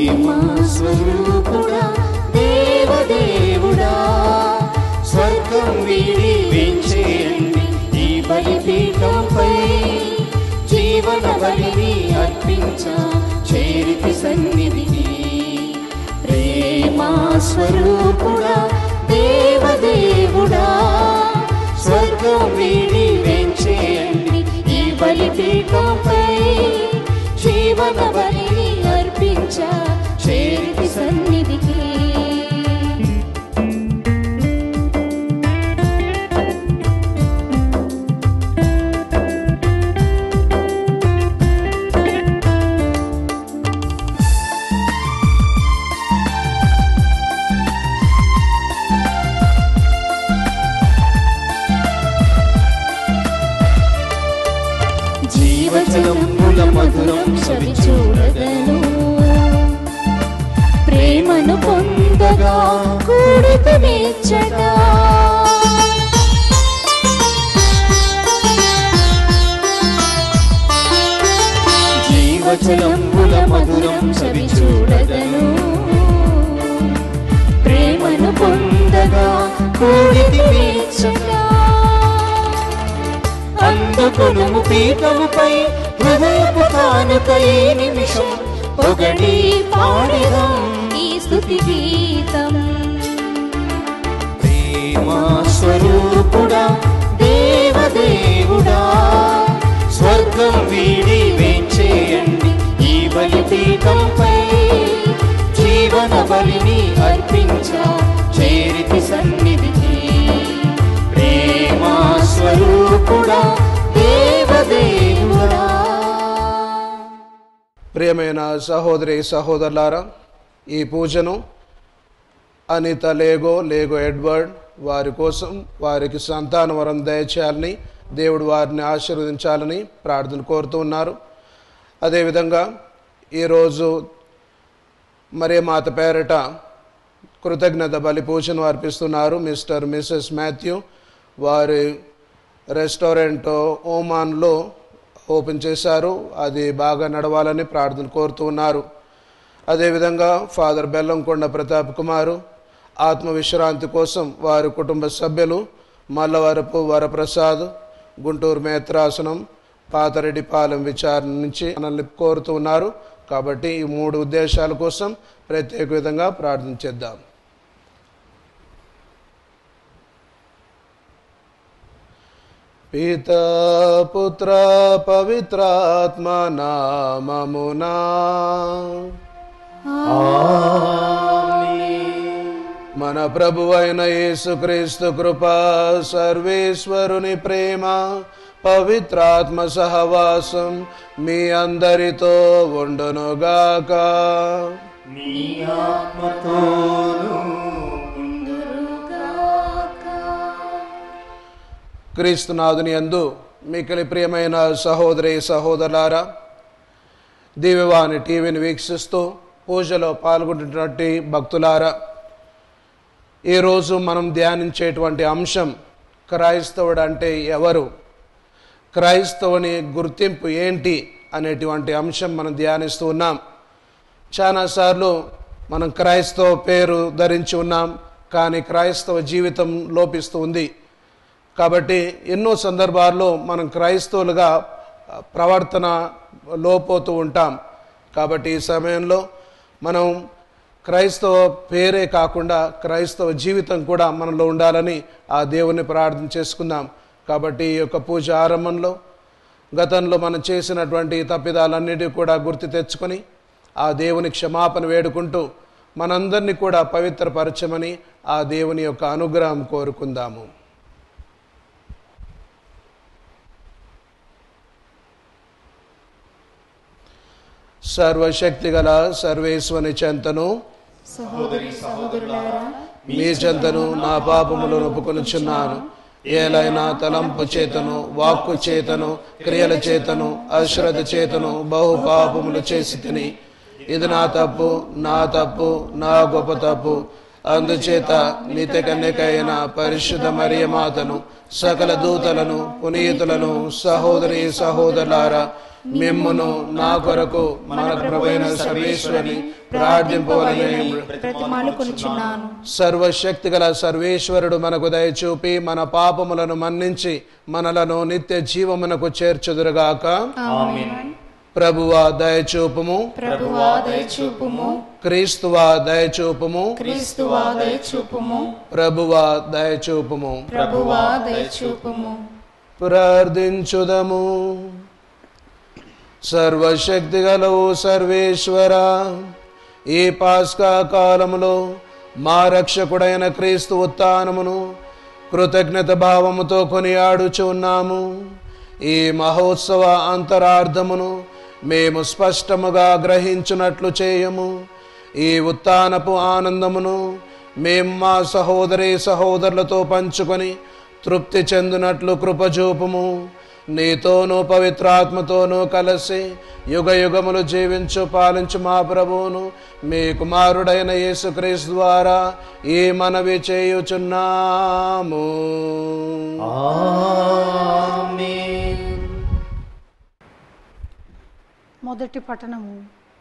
ప్రేమ స్వరూపుడా దేవదేవుడా స్వర్గం వీడి వేంచేయండి ఈ బలిపీఠంపై జీవన బలిని అర్పించా చేరితి సన్నిధికి ప్రేమ స్వరూపుడా దేవదేవుడా స్వర్గం వీడి వేంచేయండి ఈ బలిపీఠంపై జీవన బలిని అర్పించా చేరితి సన్నిధికి జీవజలముల మధురం చవి చూడగను ప్రేమను పొందగా కూడితి మెచ్చగా జీవజలముల మధురం చవి చూడగను ప్రేమను పొందగా కూడితి మెచ్చగా అందుకొనుము పీఠముపై హృదయపు కానుకై నిమిషం పొగడి పాడెదం ఈ స్తుతి గీతం ప్రేమ స్వరూపుడా దేవదేవుడా స్వర్గం వీడి వేంచేయండి ఈ బలిపీఠంపై జీవన బలిని అర్పించా చేరితి సన్నిధికి ప్రేమ స్వరూపుడా దేవదేవుడా. ప్రియమైన సహోదరి సహోదరులారా, ఈ పూజను అనిత లేగో ఎడ్వర్డ్ వారి కోసం వారికి సంతాన వరం దయచేయాలని దేవుడు వారిని ఆశీర్వదించాలని ప్రార్థన కోరుతూ ఉన్నారు. అదేవిధంగా ఈరోజు మరియ మాత పేరట కృతజ్ఞత బలి పూజను అర్పిస్తున్నారు మిస్టర్ మిసెస్ మాథ్యూ. వారి రెస్టారెంట్ ఓమాన్లో ఓపెన్ చేశారు, అది బాగా నడవాలని ప్రార్థన కోరుతూ ఉన్నారు. అదేవిధంగా ఫాదర్ బెల్లంకొండ ప్రతాప్ కుమారు ఆత్మవిశ్రాంతి కోసం వారి కుటుంబ సభ్యులు మల్లవరపు వరప్రసాద్, గుంటూరు మేత్రాసనం, పాతరెడ్డిపాలెం విచారణ నుంచి మనల్ని కోరుతూ ఉన్నారు. కాబట్టి ఈ 3 ఉద్దేశాల కోసం ప్రత్యేక విధంగా ప్రార్థన చేద్దాం. పితా పుత్ర పవిత్రాత్మ నామమునా మన ప్రభువైన యేసుక్రీస్తు కృప, సర్వేశ్వరుని ప్రేమ, పవిత్రాత్మ సహవాసం మీ అందరితో ఉండునుగాక. నీ ఆత్మతోను క్రీస్తునాథుని యందు మిక్కిలి ప్రియమైన సహోదరి సహోదరులారా, దివ్యవాణి టీవీని వీక్షిస్తూ పూజలో పాల్గొంటున్నటువంటి భక్తులారా, ఈరోజు మనం ధ్యానించేటువంటి అంశం క్రైస్తవుడు అంటే ఎవరు, క్రైస్తవుని గుర్తింపు ఏంటి అనేటువంటి అంశం మనం ధ్యానిస్తూ ఉన్నాం. చాలాసార్లు మనం క్రైస్తవ పేరు ధరించి ఉన్నాం, కానీ క్రైస్తవ జీవితం లోపిస్తూ ఉంది. కాబట్టి ఎన్నో సందర్భాల్లో మనం క్రైస్తవులుగా ప్రవర్తన లోపోతూ ఉంటాం. కాబట్టి ఈ సమయంలో మనం క్రైస్తవ పేరే కాకుండా క్రైస్తవ జీవితం కూడా మనలో ఉండాలని ఆ దేవుని ప్రార్థన చేసుకుందాం. కాబట్టి ఈ యొక్క పూజ ఆరంభంలో గతంలో మనం చేసినటువంటి తప్పిదాలన్నిటి కూడా గుర్తు తెచ్చుకొని ఆ దేవుని క్షమాపణ వేడుకుంటూ మనందరినీ కూడా పవిత్రపరచమని ఆ దేవుని యొక్క అనుగ్రహం కోరుకుందాము. సర్వశక్తి గల సర్వేశ్వని చెంతను సహోదరి సహోదరులారా, మీ చెంతను నా పాపములను ఒప్పుకొనుచున్నాను. ఏలైనా తలంపు చేతను, వాక్కు చేతను, క్రియల చేతను, అశ్రద్ధ చేతను బహు పాపములు చేసి తిని, ఇది నా తప్పు, నా గొప్ప తప్పు. అందుచేత నిత్య కన్యకైన పరిశుద్ధ మరియమాతను, సకల దూతలను, పునీతులను, సహోదరి సహోదరులారా, మిమ్మును నా కొరకు మన ప్రభువైన సర్వేశ్వరుని ప్రార్థింపవలెనని బ్రతిమాలుకొనుచున్నాను. సర్వశక్తిగల సర్వేశ్వరుడు మనకు దయచూపి మన పాపములను మన్నించి మనలను నిత్య జీవమునకు చేర్చుదురుగాక. ఆమేన్. ప్రభువా దయచూపుము, ప్రభువా దయచూపుము, క్రీస్తువా దయచూపుము, క్రీస్తువా దయచూపుము, ప్రభువా దయచూపుము. ప్రభువా దయచూపుము. ప్రార్థించుదము. సర్వశక్తిగల సర్వేశ్వర, ఈ పాస్కా కాలములో మా రక్షకుడైన క్రీస్తు ఉత్థానమును కృతజ్ఞత భావముతో కొనియాడుచున్నాము. ఈ మహోత్సవ అంతరార్థమును మేము స్పష్టముగా గ్రహించున్నట్లు చేయము. ఈ ఉత్థానపు ఆనందమును మేము మా సహోదరి సహోదరులతో పంచుకొని తృప్తి చెందినట్లు కృపచూపుము. నీతోనూ పవిత్రాత్మతోనూ కలిసి యుగ యుగములు జీవించు పాలించు మా ప్రభువును మీ కుమారుడైన యేసుక్రీస్తు ద్వారా ఈ మనవి చేయుచున్నాము. ఆమేన్. మొదటి పఠనము.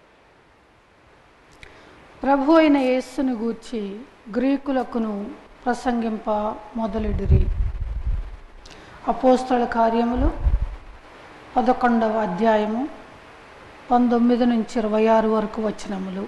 ప్రభు అయిన యేసును గూర్చి గ్రీకులకును ప్రసంగింప మొదలెడిరి. అపోస్తల కార్యములు 11వ అధ్యాయము 19 నుంచి 26 వరకు వచనములు.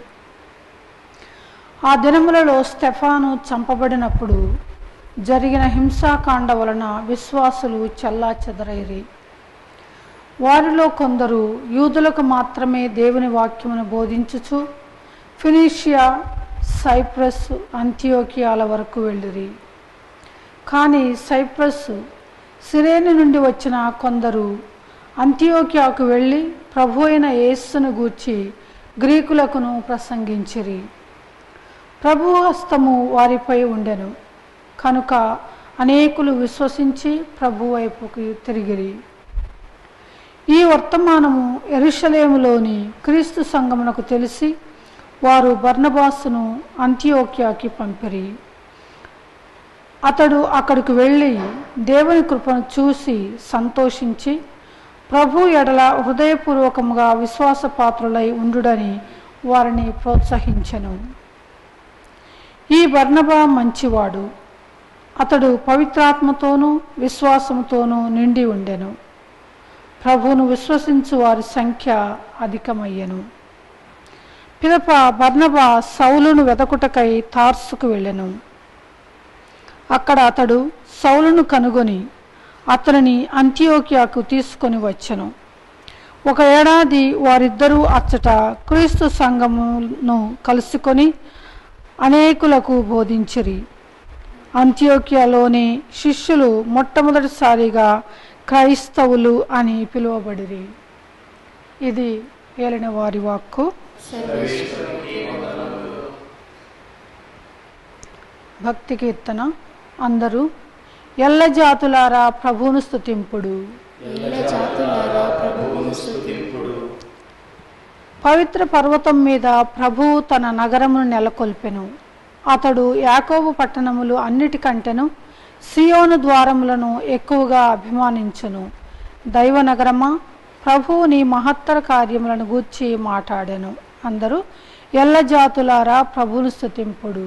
ఆ దినములలో స్టెఫాను చంపబడినప్పుడు జరిగిన హింసాకాండ వలన విశ్వాసులు చెల్లాచెదరైరి. వారిలో కొందరు యూదులకు మాత్రమే దేవుని వాక్యమును బోధించుచు ఫినీషియా, సైప్రస్, అంతియోకియాల వరకు వెళ్ళిరి. కానీ సైప్రస్, సిరేను నుండి వచ్చిన కొందరు అంతియోకియాకు వెళ్ళి ప్రభు అయిన యేసును గూర్చి గ్రీకులకును ప్రసంగించిరి. ప్రభు హస్తము వారిపై ఉండెను కనుక అనేకులు విశ్వసించి ప్రభు వైపుకు తిరిగిరి. ఈ వర్తమానము యెరూషలేములోని క్రీస్తు సంఘమునకు తెలిసి వారు బర్నబాసును అంతియోకియాకి పంపిరి. అతడు అక్కడికి వెళ్ళి దేవుని కృపను చూసి సంతోషించి ప్రభు ఎడల హృదయపూర్వకముగా విశ్వాసపాత్రులై ఉండుడని వారిని ప్రోత్సహించెను. ఈ బర్నబా మంచివాడు. అతడు పవిత్రాత్మతోనూ విశ్వాసముతోనూ నిండి ఉండెను. ప్రభువును విశ్వసించు వారి సంఖ్య అధికమయ్యెను. పిదప బర్నబా సౌలును వెదకుటకై తార్సుకు వెళ్ళెను. అక్కడ అతడు సౌలును కనుగొని అతనిని అంతియోకియాకు తీసుకొని వచ్చెను. 1 ఏడాది వారిద్దరూ అచ్చట క్రీస్తు సంఘమును కలుసుకొని అనేకులకు బోధించిరి. అంతియోకియాలోని శిష్యులు మొట్టమొదటిసారిగా క్రైస్తవులు అని పిలువబడిరి. ఇది ఏలిన వారి వాక్కు. భక్తి కీర్తన. అందరూ ఎల్ల జాతులారా ప్రభువును స్తుతింపుడు. పవిత్ర పర్వతం మీద ప్రభువు తన నగరమును నెలకొల్పెను. అతడు యాకోబు పట్టణములు అన్నిటికంటెను సియోను ద్వారములను ఎక్కువగా అభిమానించును. దైవ నగరమా, ప్రభువు నీ మహత్తర కార్యములను గూర్చి మాట్లాడెను. అందరూ ఎల్ల జాతులారా ప్రభువును స్తుతింపుడు.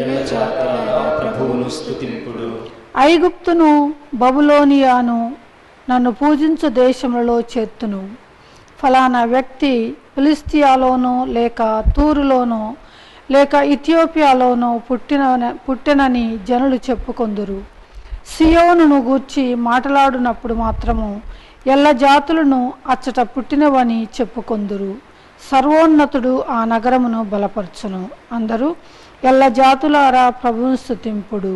ఐగుప్తును బబులోనియాను నన్ను పూజించు దేశములలో చేర్తును. ఫలానా వ్యక్తి ఫిలిస్తియాలోనో లేక తూరులోనో లేక ఇథియోపియాలోనో పుట్టినని జనులు చెప్పుకొందురు. సియోనును గూర్చి మాట్లాడునప్పుడు మాత్రము ఎల్ల జాతులను అచ్చట పుట్టినవని చెప్పుకొందురు. సర్వోన్నతుడు ఆ నగరమును బలపరచును. అందరూ ఎల్ల జాతులారా ప్రభువును స్తుతింపుడు.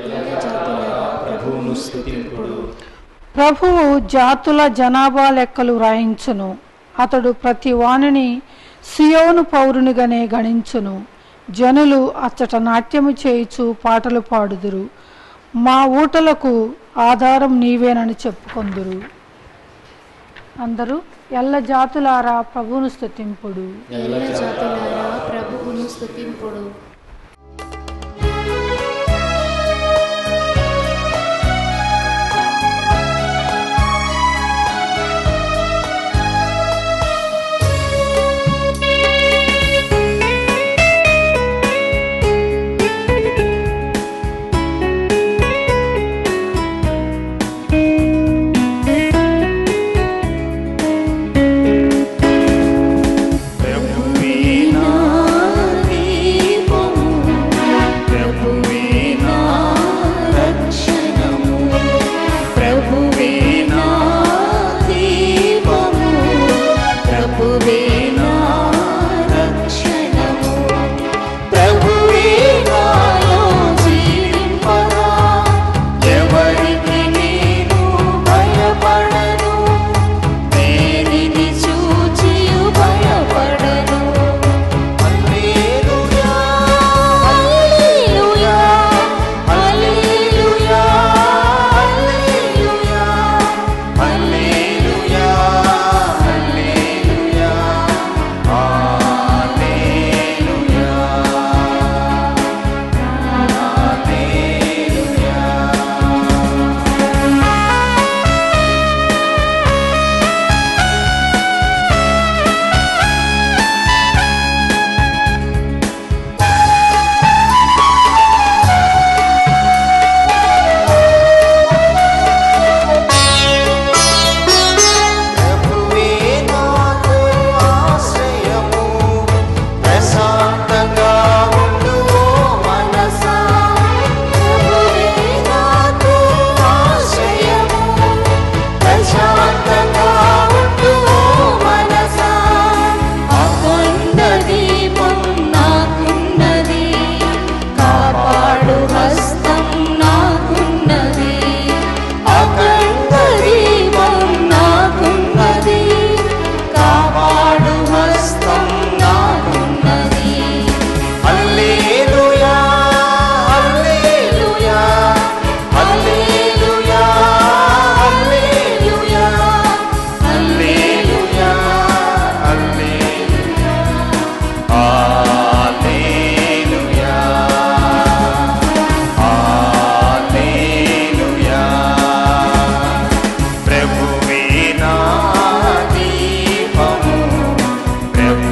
ప్రభువు జాతుల జనాభా లెక్కలు వ్రాయించును. అతడు ప్రతి వాణిని సియోను పౌరునిగానే గణించును. జనులు అచ్చట నాట్యము చేయుచు పాటలు పాడుదురు. మా ఊటలకు ఆధారం నీవేనని చెప్పుకొందురు. అందరూ ఎల్ల జాతులారా ప్రభువును స్తుతింపుడు.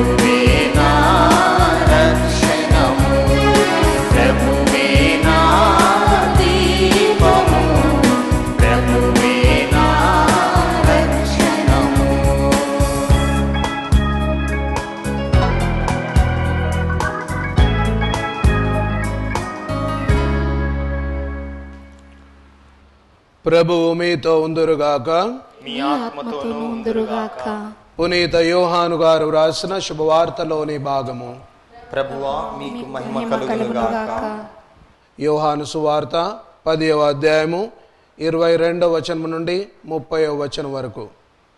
ప్రభువే నా రక్షణము, ప్రభువే నా దీపము, ప్రభువే నా రక్షణము. ప్రభువు మీతో ఉందురుగాక. మీ ఆత్మతోనూ ఉందురుగాక. పునీత యోహాను గారు రాసిన శుభవార్తలోని భాగము. ప్రభువా మీకు మహిమ కలుగునుగాక. యోహాను సువార్త 10వ అధ్యాయము 22వ వచనం నుండి 30వ వచనం వరకు.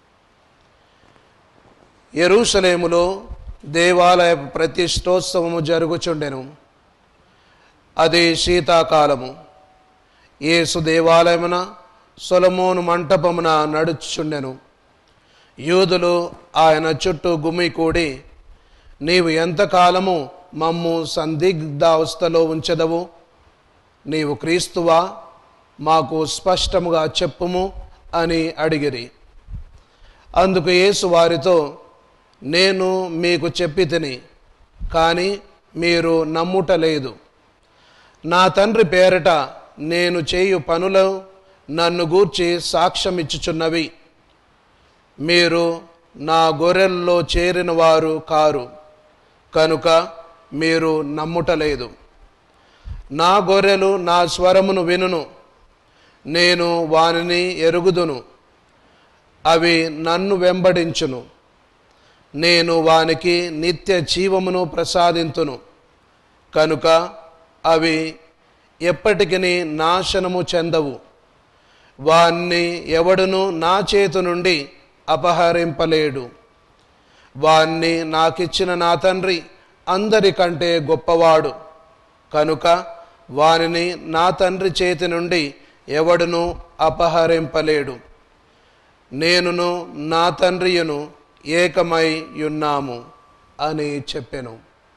యెరూషలేములో దేవాలయ ప్రతిష్టోత్సవము జరుగుచుండెను. అది శీతాకాలము. యేసు దేవాలయమున సొలొమోను మంటపమున నడుచుచుండెను. యూదులు ఆయన చుట్టూ గుమికూడి, నీవు ఎంతకాలము మమ్ము సందిగ్ధావస్థలో ఉంచెదవు? నీవు క్రీస్తువా? మాకు స్పష్టముగా చెప్పుము అని అడిగిరి. అందుకు యేసు వారితో, నేను మీకు చెప్పితిని, కానీ మీరు నమ్ముటలేదు. నా తండ్రి పేరట నేను చేయు పనులు నన్ను గూర్చి సాక్ష్యమిచ్చుచున్నవి. మీరు నా గొర్రెల్లో చేరిన వారు కారు, కనుక మీరు నమ్ముటలేదు. నా గొర్రెలు నా స్వరమును వినును, నేను వానిని ఎరుగుదును, అవి నన్ను వెంబడించును. నేను వానికి నిత్య జీవమును ప్రసాదింతును, కనుక అవి ఎప్పటికి నాశనము చెందవు. వాన్ని ఎవడును నా చేతి నుండి అపహరింపలేడు. వాన్ని నాకిచ్చిన నా తండ్రి అందరికంటే గొప్పవాడు, కనుక వానిని నా తండ్రి చేతి నుండి ఎవడును అపహరింపలేడు. నేనును నా తండ్రియును ఏకమై ఉన్నాము అని చెప్పెను.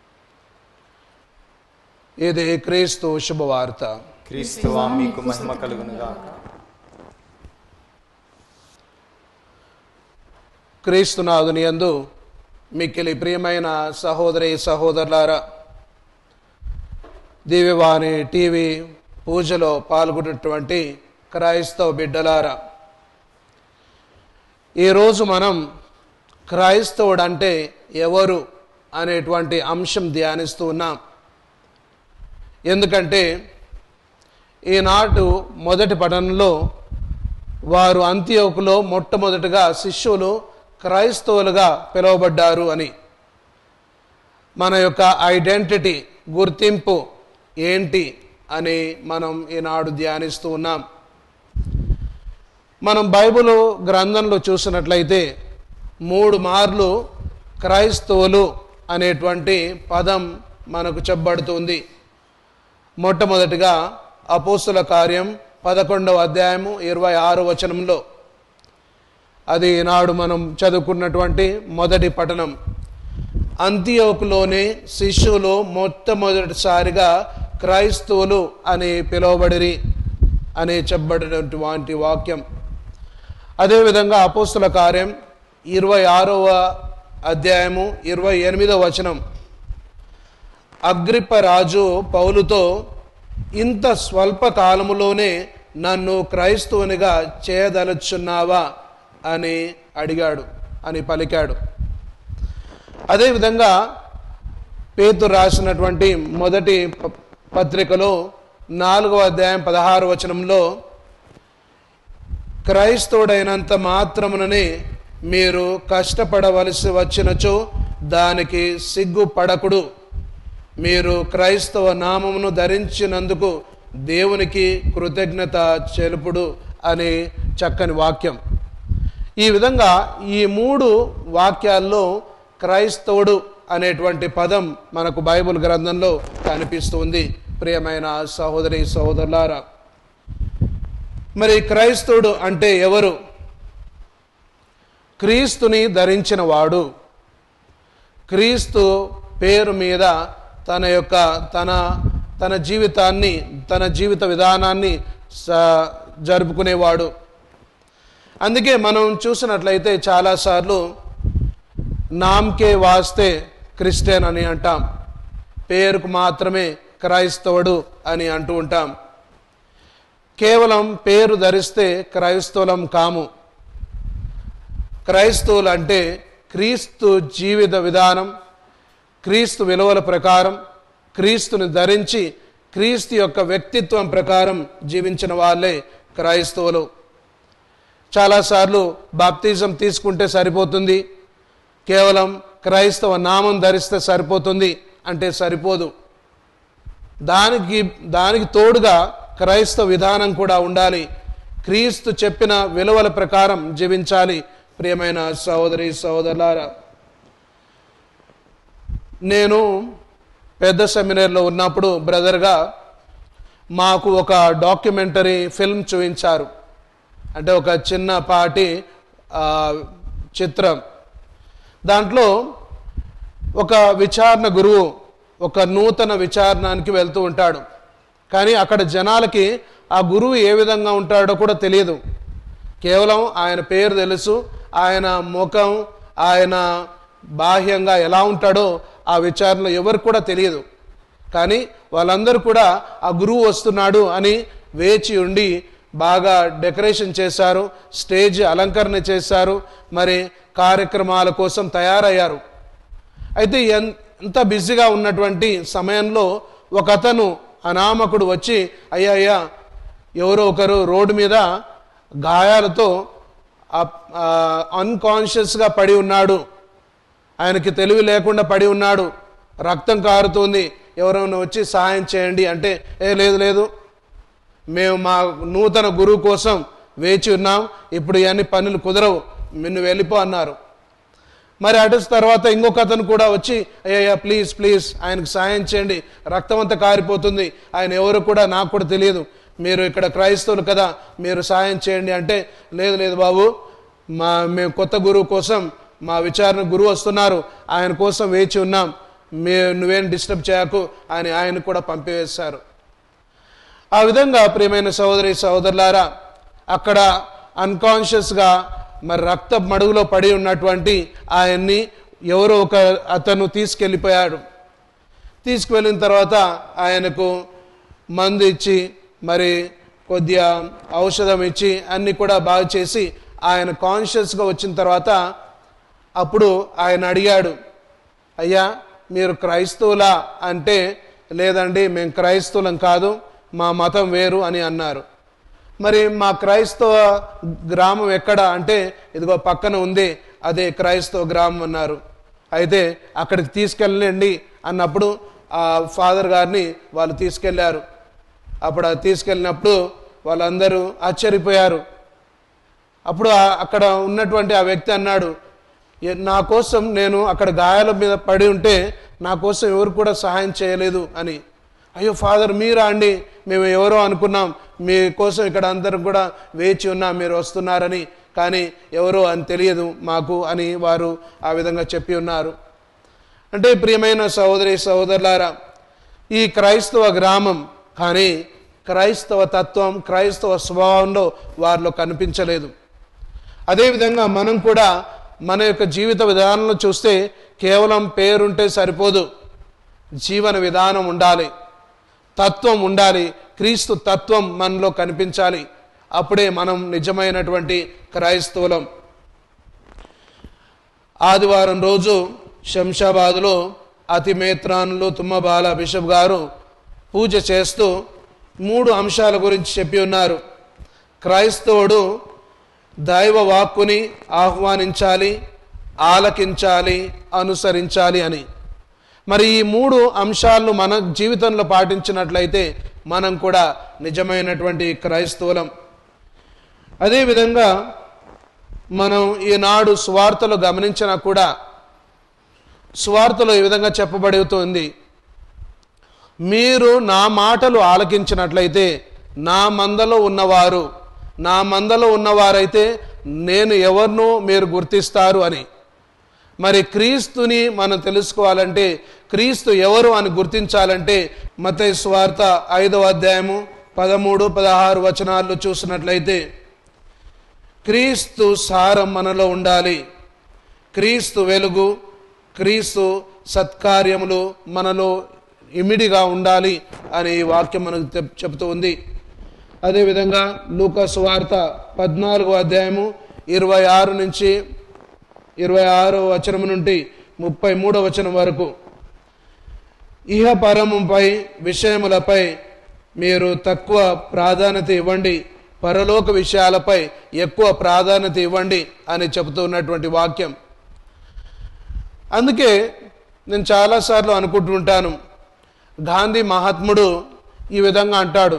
ఇది క్రీస్తు శుభవార్త. క్రీస్తువా మీకు మహిమ కలుగునుగాక. క్రీస్తునాథుని యందు మిక్కిలి ప్రియమైన సహోదరి సహోదరులారా, దివ్యవాణి టీవీ పూజలో పాల్గొన్నటువంటి క్రైస్తవ బిడ్డలారా, ఈరోజు మనం క్రైస్తవుడు అంటే ఎవరు అనేటువంటి అంశం ధ్యానిస్తూ ఉన్నాం. ఎందుకంటే ఈనాడు మొదటి పఠనంలో వారు అంతియోకులో మొట్టమొదటిగా శిష్యులు క్రైస్తవులుగా పిలువబడ్డారు అని, మన యొక్క ఐడెంటిటీ గుర్తింపు ఏంటి అని మనం ఈనాడు ధ్యానిస్తూ ఉన్నాం. మనం బైబిల్ గ్రంథంలో చూసినట్లయితే 3 మార్లు క్రైస్తవులు అనేటువంటి పదం మనకు చెప్పబడుతుంది. మొట్టమొదటిగా అపోస్తుల కార్యం 11వ అధ్యాయము 26వ వచనంలో, అది ఈనాడు మనం చదువుకున్నటువంటి మొదటి పఠనం. అంతియోకులోనే శిష్యులు మొట్టమొదటిసారిగా క్రైస్తవులు అని పిలువబడిరి అని చెప్పబడినటువంటి వాక్యం. అదేవిధంగా అపోస్తుల కార్యం 26వ అధ్యాయము 28వ వచనం, అగ్రిప్ప రాజు పౌలుతో, ఇంత స్వల్ప కాలములోనే నన్ను క్రైస్తవునిగా చేయదలుచున్నావా అని అడిగాడు అని పలికాడు. అదేవిధంగా పేతురు రాసినటువంటి మొదటి పత్రికలో 4వ అధ్యాయం 16వ వచనంలో, క్రైస్తవుడైనంత మాత్రముననే మీరు కష్టపడవలసి వచ్చినచో దానికి సిగ్గుపడకుడు. మీరు క్రైస్తవ నామమును ధరించినందుకు దేవునికి కృతజ్ఞత చెలుపుడు అని చక్కని వాక్యం. ఈ విధంగా ఈ 3 వాక్యాల్లో క్రైస్తవుడు అనేటువంటి పదం మనకు బైబిల్ గ్రంథంలో కనిపిస్తుంది. ప్రియమైన సహోదరి సహోదరులారా, మరి క్రైస్తవుడు అంటే ఎవరు? క్రీస్తుని ధరించిన వాడు, క్రీస్తు పేరు మీద తన జీవితాన్ని, తన జీవిత విధానాన్ని జరుపుకునేవాడు. అందుకే మనం చూసినట్లయితే చాలాసార్లు నామ్కే వాస్తే క్రిస్టియన్ అని అంటాం, పేరుకు మాత్రమే క్రైస్తవుడు అని అంటూ ఉంటాం. కేవలం పేరు ధరిస్తే క్రైస్తవులం కాము. క్రైస్తవులు అంటే క్రీస్తు జీవిత విధానం, క్రీస్తు విలువల ప్రకారం, క్రీస్తుని ధరించి క్రీస్తు యొక్క వ్యక్తిత్వం ప్రకారం జీవించిన వాళ్ళే క్రైస్తవులు. చాలాసార్లు బాప్తిజం తీసుకుంటే సరిపోతుంది, కేవలం క్రైస్తవ నామం ధరిస్తే సరిపోతుంది అంటే సరిపోదు. దానికి తోడుగా క్రైస్తవ విధానం కూడా ఉండాలి. క్రీస్తు చెప్పిన విలువల ప్రకారం జీవించాలి. ప్రియమైన సహోదరి సహోదరులారా, నేను పెద్ద సెమినార్లో ఉన్నప్పుడు బ్రదర్గా మాకు ఒక డాక్యుమెంటరీ ఫిల్మ్ చూపించారు. అంటే ఒక చిన్నపాటి చిత్రం. దాంట్లో ఒక విచారణ గురువు ఒక నూతన విచారణకి వెళ్తూ ఉంటాడు. కానీ అక్కడ జనాలకి ఆ గురువు ఏ విధంగా ఉంటాడో కూడా తెలియదు. కేవలం ఆయన పేరు తెలుసు, ఆయన ముఖం, ఆయన బాహ్యంగా ఎలా ఉంటాడో ఆ విచారణలో ఎవరికి కూడా తెలియదు. కానీ వాళ్ళందరూ కూడా ఆ గురువు వస్తున్నాడు అని వేచి ఉండి బాగా డెకరేషన్ చేశారు, స్టేజ్ అలంకరణ చేశారు, మరి కార్యక్రమాల కోసం తయారయ్యారు. అయితే ఎంత బిజీగా ఉన్నటువంటి సమయంలో ఒక అతను అనామకుడు వచ్చి, అయ్యా ఎవరో ఒకరు రోడ్డు మీద గాయాలతో అన్కాన్షియస్గా పడి ఉన్నాడు, ఆయనకి తెలివి లేకుండా పడి ఉన్నాడు, రక్తం కారుతుంది, ఎవరైనా వచ్చి సహాయం చేయండి అంటే, లేదు మేము మా నూతన గురువు కోసం వేచి ఉన్నాం, ఇప్పుడు ఇవన్నీ పనులు కుదరవు, నిన్ను వెళ్ళిపో అన్నారు. మరి అటు తర్వాత ఇంకొక అతను కూడా వచ్చి, అయ్యా ప్లీజ్ ఆయనకు సాయం చేయండి, రక్తం అంతా కారిపోతుంది, ఆయన ఎవరు కూడా నాకు కూడా తెలియదు, మీరు ఇక్కడ క్రైస్తవులు కదా, మీరు సాయం చేయండి అంటే, లేదు బాబు, మేము కొత్త గురువు కోసం, మా విచారణ గురువు వస్తున్నారు, ఆయన కోసం వేచి ఉన్నాం, నువ్వేం డిస్టర్బ్ చేయకు అని ఆయన కూడా పంపివేశారు. ఆ విధంగా ప్రియమైన సహోదరి సహోదరులారా, అక్కడ అన్కాన్షియస్గా మరి రక్త మడుగులో పడి ఉన్నటువంటి ఆయన్ని ఎవరో ఒక అతను తీసుకెళ్ళిపోయాడు. తీసుకువెళ్ళిన తర్వాత ఆయనకు మందు ఇచ్చి మరి కొద్దిగా ఔషధం ఇచ్చి అన్నీ కూడా బాగు చేసి ఆయన కాన్షియస్గా వచ్చిన తర్వాత అప్పుడు ఆయన అడిగాడు, అయ్యా మీరు క్రైస్తవులా అంటే, లేదండి మేము క్రైస్తవులం కాదు, మా మతం వేరు అని అన్నారు. మరి మా క్రైస్తవ గ్రామం ఎక్కడ అంటే, ఇదిగో పక్కన ఉంది, అదే క్రైస్తవ గ్రామం అన్నారు. అయితే అక్కడికి తీసుకెళ్ళండి అన్నప్పుడు ఆ ఫాదర్ గారిని వాళ్ళు తీసుకెళ్లారు. అప్పుడు తీసుకెళ్ళినప్పుడు వాళ్ళందరూ ఆశ్చర్యపోయారు. అప్పుడు అక్కడ ఉన్నటువంటి ఆ వ్యక్తి అన్నాడు, నా కోసం నేను అక్కడ గాయాల మీద పడి ఉంటే నా కోసం ఎవరు కూడా సహాయం చేయలేదు అని. అయ్యో ఫాదర్ మీరా అండి, మేము ఎవరో అనుకున్నాం, మీ కోసం ఇక్కడ అందరూ కూడా వేచి ఉన్నాం, మీరు వస్తున్నారని, కానీ ఎవరో అని తెలియదు మాకు అని వారు ఆ విధంగా చెప్పి ఉన్నారు. అంటే ప్రియమైన సహోదరి సహోదరులారా, ఈ క్రైస్తవ గ్రామం కానీ క్రైస్తవ తత్వం, క్రైస్తవ స్వభావంలో వారిలో కనిపించలేదు. అదేవిధంగా మనం కూడా మన యొక్క జీవిత విధానంలో చూస్తే కేవలం పేరుంటే సరిపోదు, జీవన విధానం ఉండాలి, తత్వం ఉండాలి, క్రీస్తు తత్వం మనలో కనిపించాలి. అప్పుడే మనం నిజమైనటువంటి క్రైస్తవులం. ఆదివారం రోజు శంషాబాద్లో అతిమేత్రానులు తుమ్మబాల బిషప్ గారు పూజ చేస్తూ 3 అంశాల గురించి చెప్పి ఉన్నారు. క్రైస్తవుడు దైవ వాక్కుని ఆహ్వానించాలి, ఆలకించాలి, అనుసరించాలి అని. మరి ఈ 3 అంశాలను మన జీవితంలో పాటించినట్లయితే మనం కూడా నిజమైనటువంటి క్రైస్తవులం. అదేవిధంగా మనం ఈనాడు సువార్తలు గమనించినా కూడా సువార్తలో ఈ విధంగా చెప్పబడుతుంది, మీరు నా మాటలు ఆలకించినట్లయితే నా మందలో ఉన్నవారైతే నేను ఎవరినో మీరు గుర్తిస్తారు అని. మరి క్రీస్తుని మనం తెలుసుకోవాలంటే, క్రీస్తు ఎవరు అని గుర్తించాలంటే మత్తయి సువార్త 5వ అధ్యాయము 13, 16 వచనాల్లో చూసినట్లయితే క్రీస్తు సారం మనలో ఉండాలి. క్రీస్తు వెలుగు, క్రీస్తు సత్కార్యములు మనలో ఇమిడిగా ఉండాలి అని ఈ వాక్యం మనకు చెబుతూ ఉంది. అదేవిధంగా లూకా సువార్త 14వ అధ్యాయము 26 నుంచి 26వ వచనం నుండి 33వ వచనం వరకు, ఇహ పరముపై విషయములపై మీరు తక్కువ ప్రాధాన్యత ఇవ్వండి, పరలోక విషయాలపై ఎక్కువ ప్రాధాన్యత ఇవ్వండి అని చెబుతూ ఉన్నటువంటి వాక్యం. అందుకే నేను చాలాసార్లు అనుకుంటుంటాను, గాంధీ మహాత్ముడు ఈ విధంగా అంటాడు,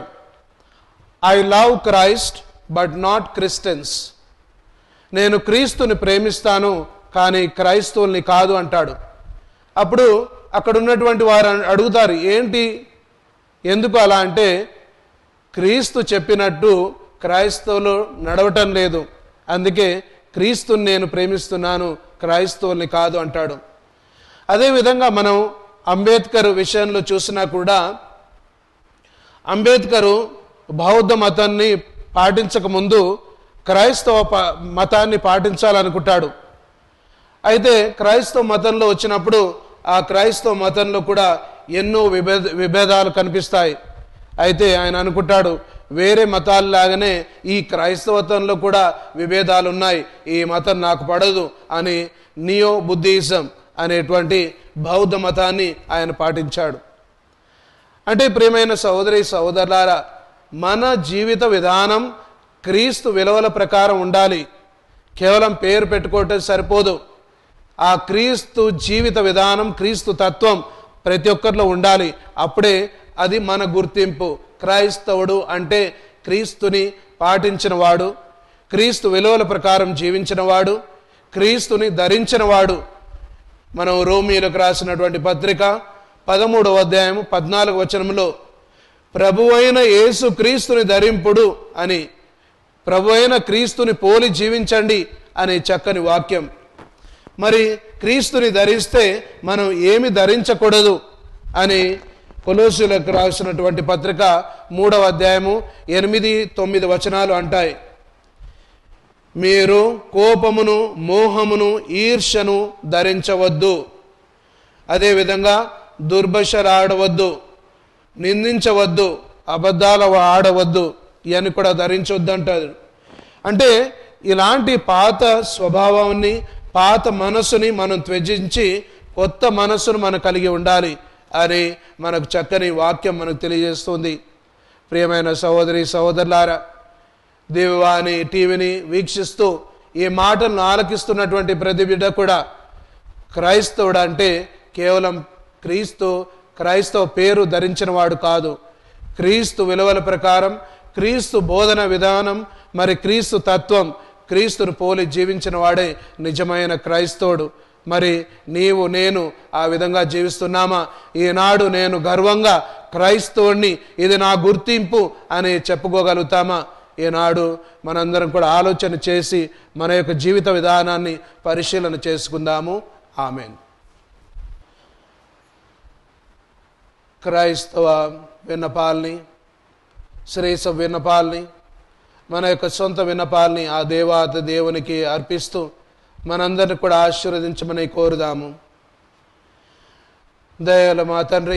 I love Christ but not Christians. నేను క్రీస్తుని ప్రేమిస్తాను కానీ క్రైస్తవుల్ని కాదు అంటాడు. అప్పుడు అక్కడ ఉన్నటువంటి వారు అడుగుతారు, ఏంటి, ఎందుకు అలా అంటే, క్రీస్తు చెప్పినట్టు క్రైస్తవులు నడవటం లేదు, అందుకే క్రీస్తుని నేను ప్రేమిస్తున్నాను, క్రైస్తవుల్ని కాదు అంటాడు. అదేవిధంగా మనం అంబేద్కర్ విషయంలో చూసినా కూడా, అంబేద్కరు బౌద్ధ మతాన్ని పాటించకముందు క్రైస్తవ మతాన్ని పాటించాలనుకుంటాడు. అయితే క్రైస్తవ మతంలో వచ్చినప్పుడు ఆ క్రైస్తవ మతంలో కూడా ఎన్నో విభేదాలు కనిపిస్తాయి. అయితే ఆయన అనుకుంటాడు, వేరే మతాల్లాగానే ఈ క్రైస్తవతంలో కూడా విభేదాలు ఉన్నాయి, ఈ మతం నాకు పడదు అని నియో బుద్ధిజం అనేటువంటి బౌద్ధ మతాన్ని ఆయన పాటించాడు. అంటే ప్రియమైన సహోదరి సహోదరులారా, మన జీవిత విధానం క్రీస్తు విలువల ప్రకారం ఉండాలి. కేవలం పేరు పెట్టుకోవటం సరిపోదు. ఆ క్రీస్తు జీవిత విధానం, క్రీస్తు తత్వం ప్రతి ఒక్కరిలో ఉండాలి. అప్పుడే అది మన గుర్తింపు. క్రైస్తవుడు అంటే క్రీస్తుని పాటించిన వాడు, క్రీస్తు విలువల ప్రకారం జీవించిన వాడు, క్రీస్తుని ధరించిన వాడు. మనం రోమీయులకు రాసినటువంటి పత్రిక 13వ అధ్యాయం 14వ వచనంలో ప్రభువైన యేసు క్రీస్తుని ధరింపుడు అని, ప్రభువైన క్రీస్తుని పోలి జీవించండి అనే చక్కని వాక్యం. మరి క్రీస్తుని ధరిస్తే మనం ఏమి ధరించకూడదు అని కొలోసీయులకు రాసినటువంటి పత్రిక 3వ అధ్యాయము 8-9 వచనాలు అంటాయి. మీరు కోపమును, మోహమును, ఈర్ష్యను ధరించవద్దు, అదేవిధంగా దుర్భాషలాడవద్దు, నిందించవద్దు, అబద్ధాలు ఆడవద్దు, ఇవన్నీ కూడా ధరించవద్దు అంటారు. అంటే ఇలాంటి పాత స్వభావాన్ని, పాత మనస్సుని మనం త్యజించి కొత్త మనస్సును మనం కలిగి ఉండాలి అని మనకు చక్కని వాక్యం మనకు తెలియజేస్తుంది. ప్రియమైన సహోదరి సహోదరులారా, దివ్యవాణి టీవీని వీక్షిస్తూ ఈ మాటలను ఆలకిస్తున్నటువంటి ప్రతి బిడ్డ కూడా క్రైస్తవుడు అంటే కేవలం క్రైస్తవ పేరు ధరించిన వాడు కాదు. క్రీస్తు విలువల ప్రకారం, క్రీస్తు బోధన విధానం, మరి క్రీస్తు తత్వం, క్రీస్తును పోలి జీవించిన వాడే నిజమైన క్రైస్తవుడు. మరి నీవు నేను ఆ విధంగా జీవిస్తున్నామా? ఈనాడు నేను గర్వంగా క్రైస్తవుణ్ణి, ఇది నా గుర్తింపు అని చెప్పుకోగలుగుతామా? ఈనాడు మనందరం కూడా ఆలోచన చేసి మన యొక్క జీవిత విధానాన్ని పరిశీలన చేసుకుందాము. ఆమేన్. క్రైస్తవ విన్నపాల్ని, శ్రేష్ఠ విన్నపాల్ని, మన యొక్క సొంత విన్నపాల్ని ఆ దేవాతి దేవునికి అర్పిస్తూ మనందరిని కూడా ఆశీర్వదించమని కోరుదాము. దయగల మా తండ్రి,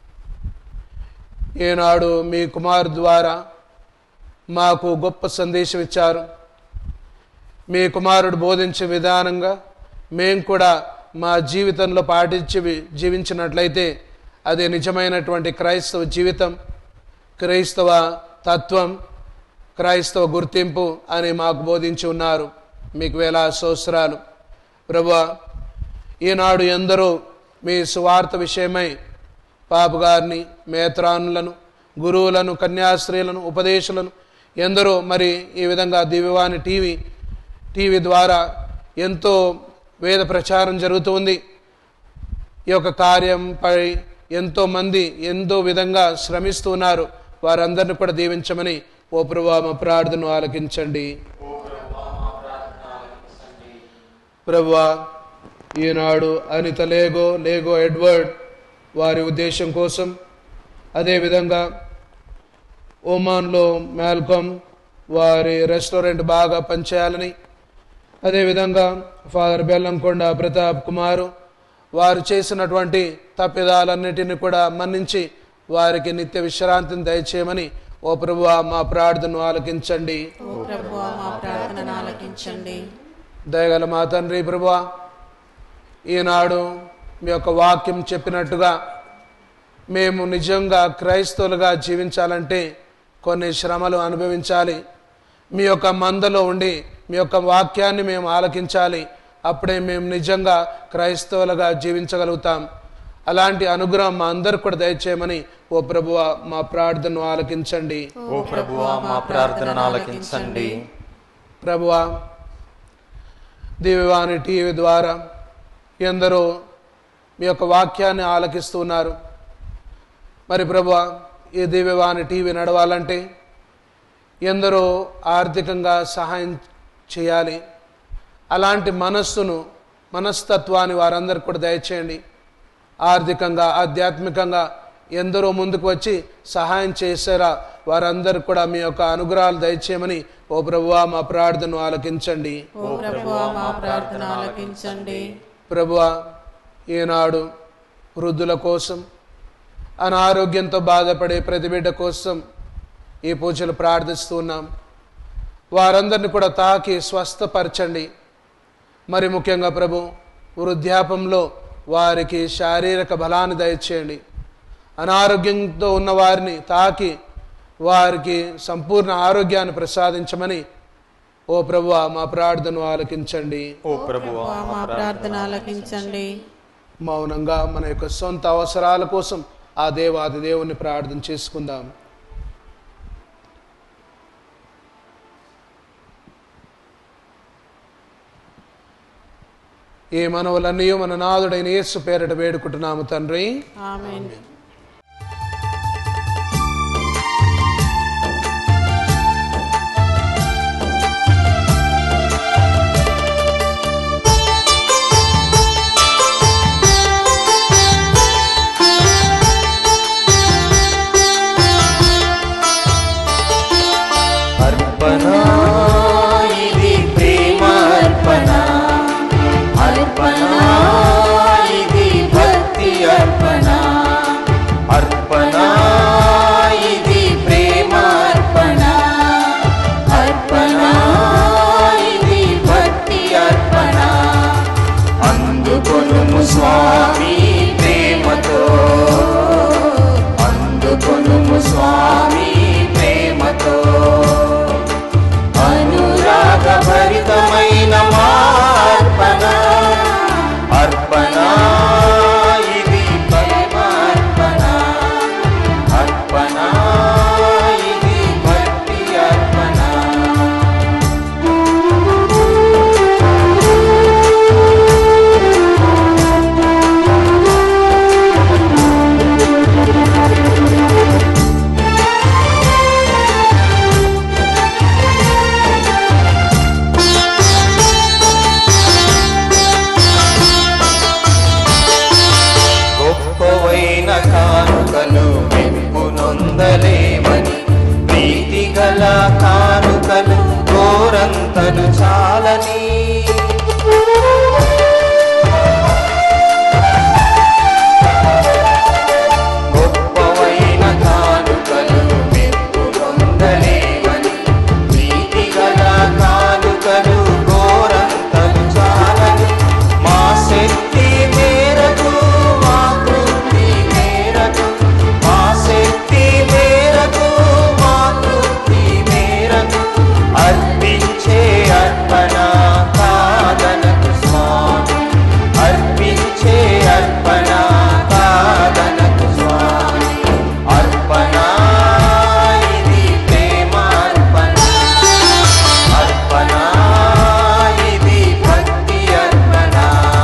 ఈనాడు మీ కుమారు ద్వారా మాకు గొప్ప సందేశం ఇచ్చారు. మీ కుమారుడు బోధించే విధానంగా మేము కూడా మా జీవితంలో పాటించి జీవించినట్లయితే అదే నిజమైనటువంటి క్రైస్తవ జీవితం, క్రైస్తవ తత్వం, క్రైస్తవ గుర్తింపు అని మాకు బోధించి ఉన్నారు. మీకు వేలాది స్తోత్రాలు ప్రభువా. ఈనాడు ఎందరో మీ సువార్త విషయమై పాప గారిని, మేత్రానులను, గురువులను, కన్యాస్త్రీలను, ఉపదేశులను ఎందరో మరి ఈ విధంగా దివ్యవాణి టీవీ ద్వారా ఎంతో వేద ప్రచారం జరుగుతుంది. ఈ యొక్క కార్యంపై ఎంతోమంది ఎంతో విధంగా శ్రమిస్తున్నారు. వారందరిని కూడా దీవించమని ఓ ప్రభువా మా ప్రార్థనను ఆలకించండి. ప్రభువా, ఈనాడు అనిత లేగో ఎడ్వర్డ్ వారి ఉద్దేశం కోసం, అదేవిధంగా ఒమాన్లో మ్యాల్కమ్ వారి రెస్టారెంట్ బాగా పనిచేయాలని, అదేవిధంగా ఫాదర్ బెల్లంకొండ ప్రతాప్ కుమారు వారు చేసినటువంటి తప్పిదాలన్నిటిని కూడా మన్నించి వారికి నిత్య విశ్రాంతిని దయచేయమని ఓ ప్రభువా మా ప్రార్థనను ఆలకించండి. దయగల మా తండ్రి ప్రభువా, ఈనాడు మీ యొక్క వాక్యం చెప్పినట్టుగా మేము నిజంగా క్రైస్తవులుగా జీవించాలంటే కొన్ని శ్రమలు అనుభవించాలి. మీ యొక్క మందలో ఉండి మీ యొక్క వాక్యాన్ని మేము ఆలకించాలి. అప్పుడే మేము నిజంగా క్రైస్తవులుగా జీవించగలుగుతాం. అలాంటి అనుగ్రహం మా అందరు కూడా దయచేయమని ఓ ప్రభువా మా ప్రార్థనను ఆలకించండి. ఓ ప్రభువా మా ప్రార్థనను ఆలకించండి. ప్రభువా, దివ్యవాణి టీవీ ద్వారా ఎందరో మీ యొక్క వాక్యాన్ని ఆలకిస్తున్నారు. మరి ప్రభువా, ఈ దివ్యవాణి టీవీ నడవాలంటే ఎందరో ఆర్థికంగా సహాయం చేయాలి. అలాంటి మనస్తత్వాన్ని వారందరికీ కూడా దయచేయండి. ఆర్థికంగా ఆధ్యాత్మికంగా ఎందరో ముందుకు వచ్చి సహాయం చేశారా వారందరూ కూడా మీ యొక్క అనుగ్రహాలు దయచేయమని ఓ ప్రభువా మా ప్రార్థనను ఆలకించండి. ప్రభువా, ఈనాడు వృద్ధుల కోసం, అనారోగ్యంతో బాధపడే ప్రతి బిడ్డ కోసం ఈ పూజలు ప్రార్థిస్తున్నాం. వారందరిని కూడా తాకి స్వస్థపరచండి. మరి ముఖ్యంగా ప్రభు, వృద్ధాపంలో వారికి శారీరక బలాన్ని దయచేయండి. అనారోగ్యంతో ఉన్న వారిని తాకి వారికి సంపూర్ణ ఆరోగ్యాన్ని ప్రసాదించమని ఓ ప్రభువా మా ప్రార్థనను ఆలకించండి. ఓ ప్రభువా మా ప్రార్థన ఆలకించండి. మౌనంగా మన యొక్క సొంత అవసరాల కోసం ఆ దేవాది దేవుని ప్రార్థన చేసుకుందాం. ఈ మనవులన్నీ మన నాథుడైన యేసు పేరిట వేడుకుంటున్నాము తండ్రి. ఆమేన్. అర్పణ ఇది ప్రేమ అర్పణ, అర్పణ ఇది భక్తి అర్పణ, అర్పణ ఇది ప్రేమ అర్పణ, అర్పణ ఇది భక్తి అర్పణ. అందుకొనుము స్వామి ప్రేమతో, అందుకొనుము స్వామి ప్రేమతో. అనురాగభరితమైన మార్పణ, అర్పణ ఇది ప్రేమ అర్పణ, అర్పణ ఇది భక్తి అర్పణ. గొప్పవైన కానుకలు మెప్పునొందలేమని, ప్రీతి గల కానుకలు కోరంతలు చాలని. గొప్పవైన కానుకలు మెప్పునొందలేమని, ప్రీతి గల కానుకలు కోరంతలు చాలని. మా శక్తి మేరకు, మా కృతి మేరకు, మా శక్తి మేరకు, మా కృతి మేరకు అర్పించే అర్పణ కాదనకు స్వామి, అర్పించే అర్పణ కాదనకు స్వామి. అర్పణ ఇది ప్రేమ అర్పణ, అర్పణ ఇది భక్తి అర్పణ.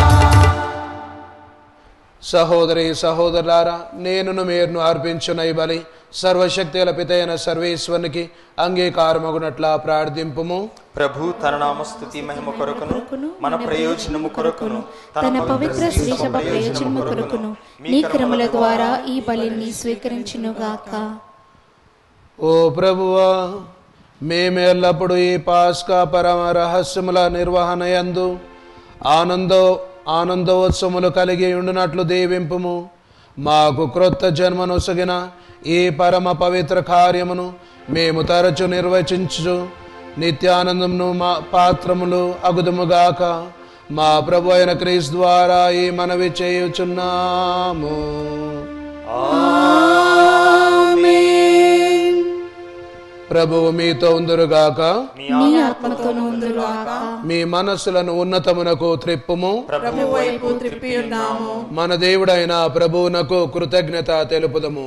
సహోదరి సహోదరులారా, నేనును మీరును అర్పించున ఈ బలి సర్వశక్తుల పితైన సర్వేశ్వరునికి అంగీకారమగునట్లా ప్రార్థింపుము. ప్రభు తన నామస్తుతి మహిమ కొరకును, మన ప్రయోజనము కొరకును, తన పవిత్ర శ్రీ సభ ప్రయోజనము కొరకును నీ క్రమల ద్వారా ఈ బలిని స్వీకరించునుగాక. ఓ ప్రభువా, మేము ఎల్లప్పుడూ ఈ పాస్కా పరమ రహస్యముల నిర్వహణ యందు ఆనందోత్సవములు కలిగి ఉండునట్లు దీవింపుము. మాకు క్రొత్త జన్మనొసగిన ఈ పరమ పవిత్ర కార్యమును మేము తరచు నిర్వచించు నిత్యానందమును మా పాత్రములు అగుదుముగాక. మా ప్రభు అయిన క్రీస్తు ద్వారా ఈ మనవి చేయుచున్నాము. ప్రభువు మీతో ఉందురుగాక. మీ మనస్సులను ఉన్నతమునకు త్రిప్పుము. మన దేవుడైన ప్రభువునకు కృతజ్ఞత తెలుపుదము.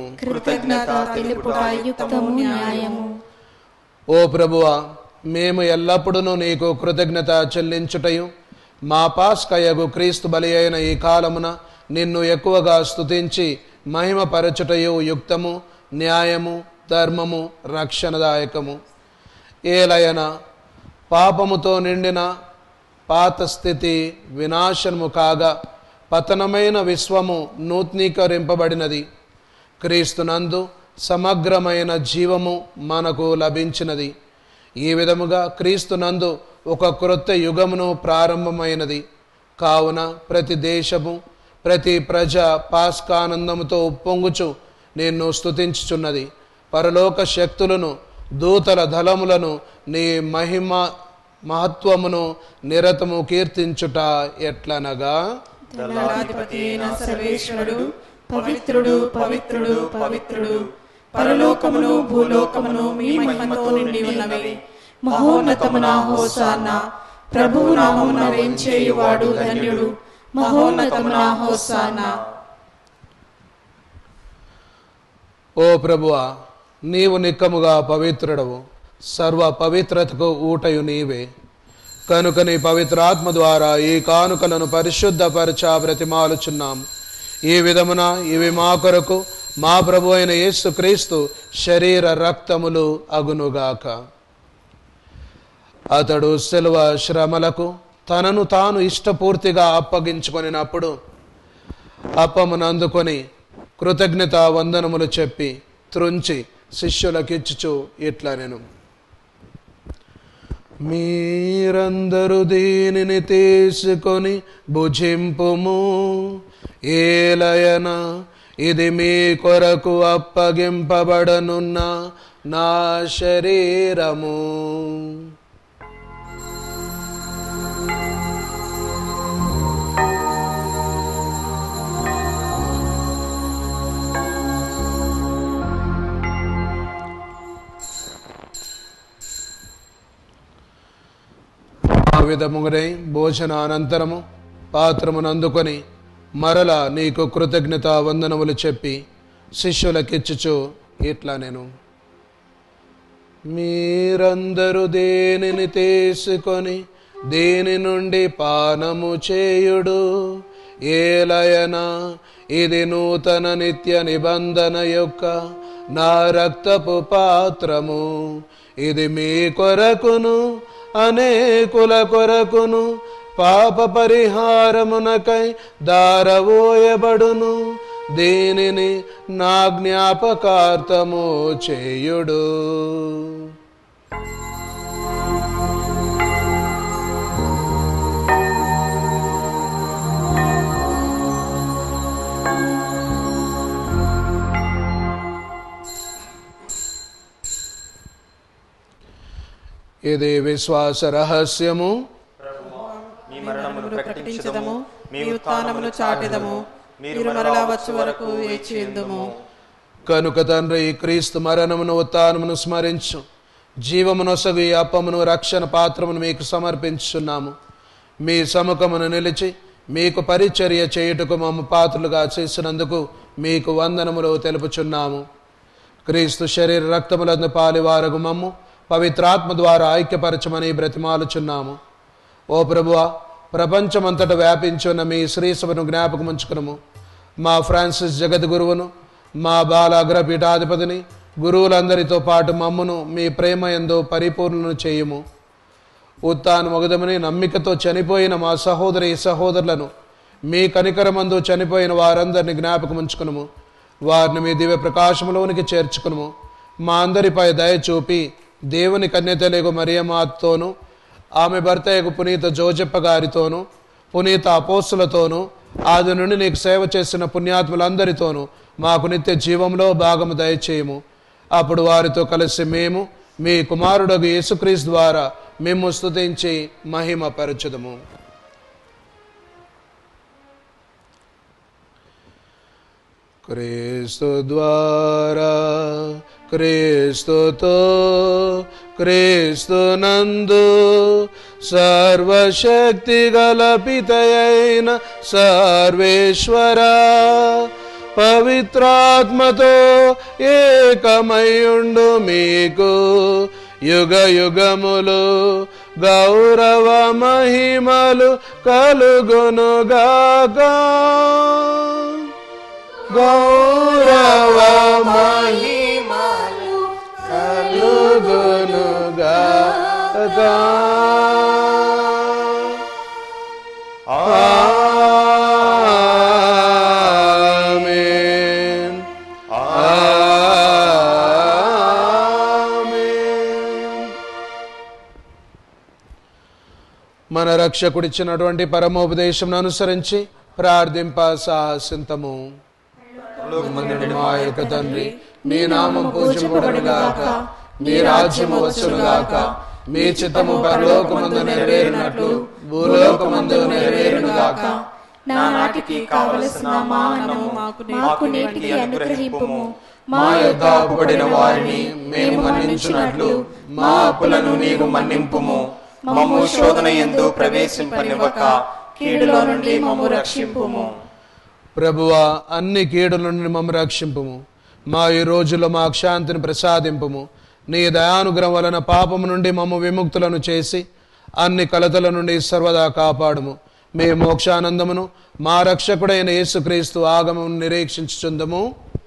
ఓ ప్రభువా, మేము ఎల్లప్పుడూ నీకు కృతజ్ఞత చెల్లించుటయు మా పాస్కయగు క్రీస్తు బలి అయిన ఈ కాలమున నిన్ను ఎక్కువగా స్తుతించి మహిమపరచుటయు యుక్తము, న్యాయము, ధర్మము, రక్షణదాయకము. ఏలయన పాపముతో నిండిన పాత స్థితి వినాశనము కాగా పతనమైన విశ్వము నూతనీకరింపబడినది. క్రీస్తునందు సమగ్రమైన జీవము మనకు లభించినది. ఈ విధముగా క్రీస్తునందు ఒక క్రొత్త యుగమును ప్రారంభమైనది. కావున ప్రతి దేశము, ప్రతి ప్రజ పాస్కానందముతో ఉప్పొంగుచు నిన్ను స్తుతించుచున్నది. పరలోక శక్తులను, దూతల దళములను నీ మహత్వమును నిరతము కీర్తించుట ఎట్లనగా, పవిత్రుడు పవిత్రుడు పవిత్రుడు, పరలోకమును భూలోకమును మీ మహిమతో నిండి ఉన్నవి. మహోన్నతమున హోసానా, ప్రభువు నామమున వేంచేయువాడు ధన్యుడు. మహోన్నతమున హోసానా. ఓ ప్రభువా, నీవు నిక్కముగా పవిత్రుడవు, సర్వ పవిత్రతకు ఊటయు నీవే. కనుక నీ పవిత్రాత్మ ద్వారా ఈ కానుకలను పరిశుద్ధపరచ బ్రతిమాలుచున్నాము. ఈ విధమున ఇవి మా కొరకు మా ప్రభు అయిన యేసు క్రీస్తు శరీర రక్తములు అగునుగాక. అతడు శిలువ శ్రమలకు తనను తాను ఇష్టపూర్తిగా అప్పగించుకొనినప్పుడు అప్పమును అందుకొని కృతజ్ఞత వందనములు చెప్పి త్రుంచి శిష్యులకిచ్చుచు ఇట్లా నేను, మీరందరూ దీనిని తీసుకొని భుజింపుము. ఏలయన ఇది మీ కొరకు అప్పగింపబడనున్న నా శరీరము. ఆ విధముగానే భోజనానంతరము పాత్రమును అందుకొని మరల నీకు కృతజ్ఞత వందనములు చెప్పి శిష్యులకిచ్చుచు ఇట్లా నేను, మీరందరూ దేనిని తీసుకొని దీని నుండి పానము చేయుడు. ఏలయన ఇది నూతన నిత్య నిబంధన యొక్క నా రక్తపు పాత్రము. ఇది మీ కొరకును అనేకుల కొరకును పాప పరిహారమునకై దారవోయబడును. దీనిని నా జ్ఞాపకార్థము చేయుడు. ఇది విశ్వాస రహస్యము. మీ మరణమును ప్రకటించదము, మీ ఉత్థానమును చాటెదము. మీరు మరలా వచ్చు వరకు వేచి ఉందుము. కనుక తండ్రి, క్రీస్తు మరణమును ఉత్థానమును స్మరించు జీవమునొసగు ఈ అప్పమును రక్షణ పాత్రమును మీకు సమర్పించుచున్నాము. మీ సముఖమును నిలిచి మీకు పరిచర్య చేయుటకు మమ్మ పాత్రులుగా చేసినందుకు మీకు వందనములు తెలుపుచున్నాము. క్రీస్తు శరీర రక్తములందు పాలివారగు మమ్ము పవిత్రాత్మ ద్వారా ఐక్యపరచమని బ్రతిమాలుచున్నాము. ఓ ప్రభువా, ప్రపంచమంతటా వ్యాపించున్న మీ శ్రీసభను జ్ఞాపకం ఉంచుకునము. మా ఫ్రాన్సిస్ జగద్గురువును, మా బాల అగ్రపీఠాధిపతిని, గురువులందరితో పాటు మమ్మును మీ ప్రేమ యందు పరిపూర్ణను చేయుము. ఉత్థానమగుదమని నమ్మికతో చనిపోయిన మా సహోదరి సహోదరులను, మీ కనికరమందు చనిపోయిన వారందరినీ జ్ఞాపకం ఉంచుకునము. వారిని మీ దివ్య ప్రకాశములోనికి చేర్చుకునము. మా అందరిపై దయ చూపి దేవుని కన్యతలేగు మరియమాతోను, ఆమె భర్తయగు పునీత జోజప్ప గారితోనూ, పునీత అపోస్తులతోనూ, ఆది నుండి నీకు సేవ చేసిన పుణ్యాత్ములందరితోనూ మాకు నిత్య జీవంలో భాగము దయచేయము. అప్పుడు వారితో కలిసి మేము మీ కుమారుడగు యేసుక్రీస్తు ద్వారా మేము స్తుతించి మహిమ పరచుదము. క్రీస్తు ద్వారా, క్రీస్తుతో, క్రీస్తునందు సర్వశక్తి గల పితయైన సర్వేశ్వరా, పవిత్రాత్మతో ఏకమయుండు మీకు యుగ యుగములు గౌరవ మహిమలు కలుగునుగాక. గౌరవ మహిమలు కలుగునుగాక. ఆమేన్. ఆమేన్. మన రక్షకుడిచ్చినటువంటి పరమోపదేశం అనుసరించి ప్రార్థింప సాహసింతము. మా యొక్క తండ్రి, మీ నామం పూజింపబడుగాక, మీ రాజ్యము వచ్చునుగాక, మీ చిత్తము పరలోకమందు నెరవేరినట్లు భూలోకమందు నెరవేరునుగాక. నానాటికి కావలసిన మా అన్నము మాకు నేటికి అనుగ్రహింపుము. మా యొక్క అప్పుబడిన వారిని మేము మన్నించున్నట్లు మా అప్పులను నీవు మన్నింపుము. మమ్ము శోధన యందు ప్రవేశింపనివ్వక కీడులో నుండి మమ్ము రక్షింపుము. ప్రభువా, అన్ని కీడుల నుండి మమ్ము రక్షింపుము. మా ఈ రోజుల్లో మాకు శాంతిని ప్రసాదింపుము. నీ దయానుగ్రహం వలన పాపము నుండి మమ్ము విముక్తులను చేసి అన్ని కలతల నుండి సర్వదా కాపాడుము. మీ మోక్షానందమును మా రక్షకుడైన యేసుక్రీస్తు ఆగమమును నిరీక్షించుచుందము.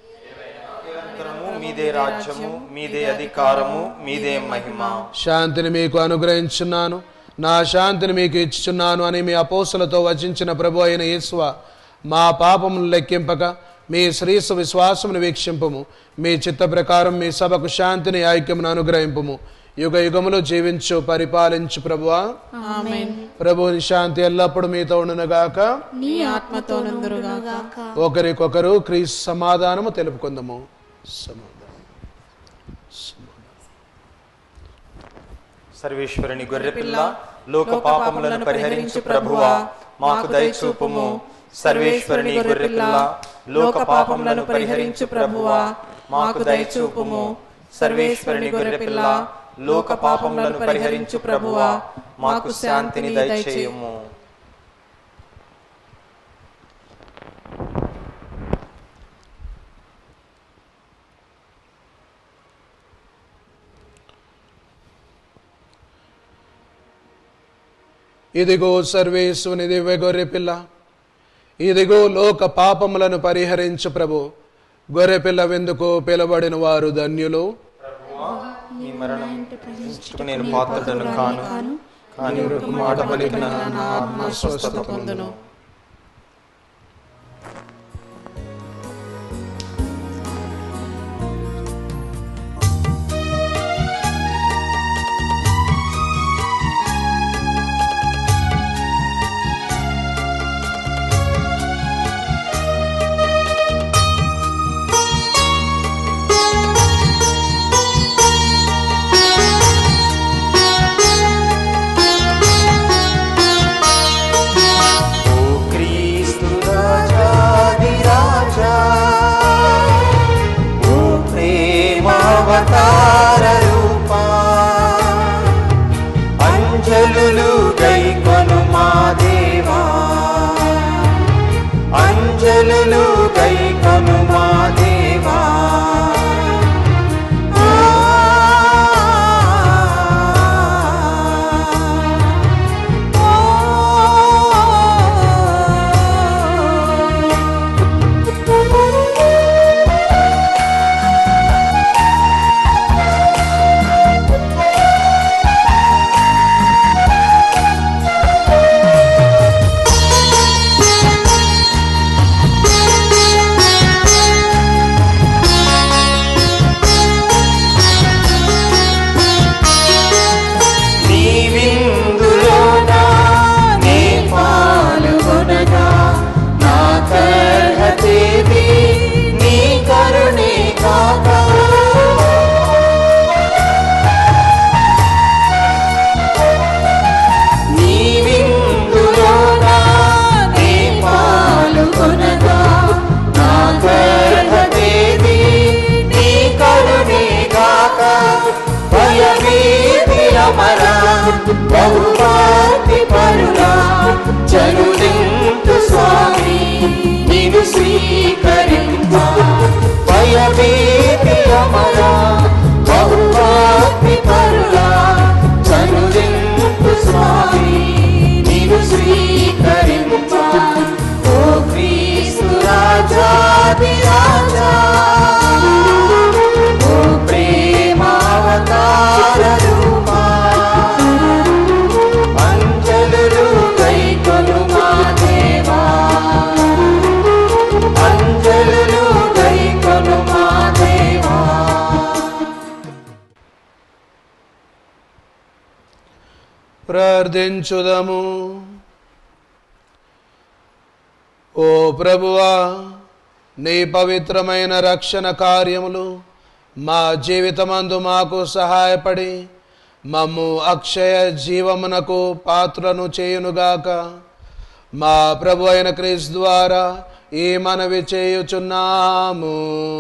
మీదే రాజ్యము, మీదే అధికారము, మీదే మహిమ. శాంతిని మీకు అనుగ్రహించున్నాను, నా శాంతిని మీకు ఇచ్చుచున్నాను అని మీ అపోస్తులతో వచించిన ప్రభు అయిన యేసువా, మా పాపమును లెక్కింపక మీ శ్రీసు విశ్వాసమును వీక్షింపుము. మీ చిత్త ప్రకారం మీ సభకు శాంతిని ఐక్యమును అనుగ్రహింపుము. యుగ యుగములు జీవించు పరిపాలించు ప్రభువా. ఆమేన్. ప్రభుని శాంతి ఎల్లప్పుడు మీతో ఉండునుగాక, నీ ఆత్మతో నుందురుగాక. ఒకరికొకరు క్రీస్తు సమాధానము తెలుపుకుందాము. సర్వేశ్వరుని గొర్రెపిల్ల, లోక పాపములను పరిహరించు ప్రభువా, మాకు దయచూపుము. సర్వేశ్వరుని గొర్రెపిల్ల, లోక పాపములను పరిహరించు ప్రభువా, మాకు దయచూపుము. సర్వేశ్వరుని గొర్రెపిల్ల, లోక పాపములను పరిహరించు ప్రభువా, మాకు శాంతిని దయచేయుము. ఇదిగో సర్వేశ్వరుని దివ్య గొర్రెపిల్ల, ఇదిగో లోక పాపములను పరిహరించు ప్రభు. గొర్రెపిల్ల వెందుకు పిలబడిన వారు ధన్యులు. మీ మరణం నేను పాత్రుడను కాను, కానీ ఒక మాట పలికిన నా ఆత్మ స్వస్థత పొందును. అంజలులు గైకొను మా దేవా, అంజలులు గైకొను మా దేవా. బహుభక్తి పరులా జనులింతు స్వామి నిన్ను స్వీకరింప భయభీతి అమరా బహుభక్తి పరులా జనులింతు స్వామి నిన్ను స్వీకరింప ఓ క్రీస్తు రాజాది రాజా ఓ ప్రేమావతార రూపా అంజలులు గైకొను మా దేవా అంజలులు గైకొను మా దేవా. ప్రార్థించుదము. ఓ ప్రభువా, నీ పవిత్రమైన రక్షణ కార్యములు మా జీవితమందు మాకు సహాయపడి మమ్ము అక్షయ జీవమునకు పాత్రను చేయునుగాక. మా ప్రభు అయిన క్రీస్తు ద్వారా ఈ మనవి చేయుచున్నాము.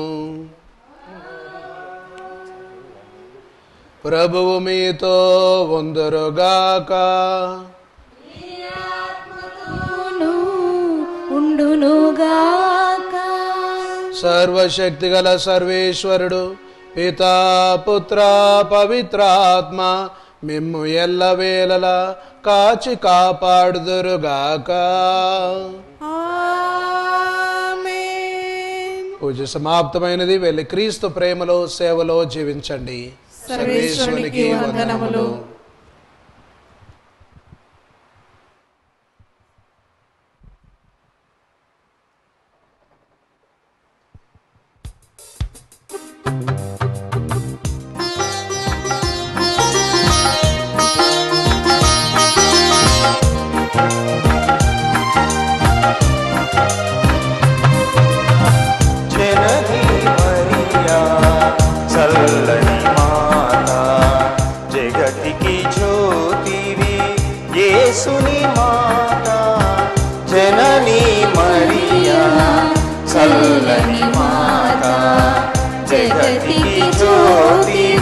ప్రభువు మీతో ఉందురుగాక. సర్వశక్తిగల సర్వేశ్వరుడు పితా పుత్ర పవిత్రాత్మ మిమ్ము ఎల్లవేళలా కాచి కాపాడుదురుగాక. పూజ సమాప్తమైనది. వెళ్ళి క్రీస్తు ప్రేమలో సేవలో జీవించండి. సర్వేశ్వరునికి వందనములు. చల్లని మాత జగతికి జ్యోతివి యేసుని మాత జనని మరియా చల్లని మాత జగతికి జ్యోతి